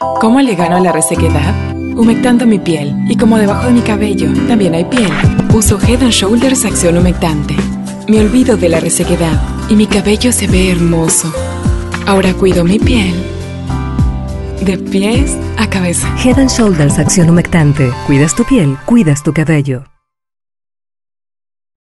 ¿Cómo le gano a la resequedad? Humectando mi piel. Y como debajo de mi cabello también hay piel, uso Head & Shoulders Acción Humectante. Me olvido de la resequedad y mi cabello se ve hermoso. Ahora cuido mi piel de pies a cabeza. Head & Shoulders Acción Humectante. Cuidas tu piel, cuidas tu cabello.